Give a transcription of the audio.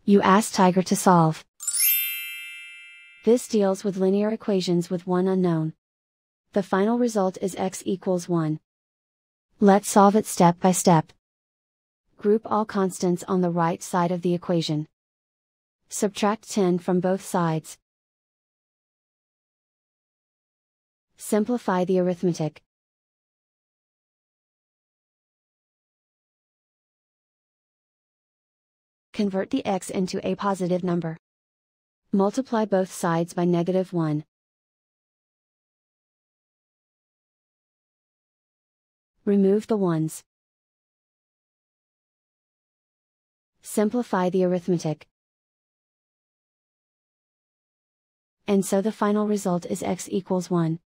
You ask Tiger to solve. This deals with linear equations with one unknown. The final result is x equals 1. Let's solve it step by step. Group all constants on the right side of the equation. Subtract 10 from both sides. Simplify the arithmetic. Convert the x into a positive number. Multiply both sides by -1. Remove the ones. Simplify the arithmetic. And so the final result is x equals 1.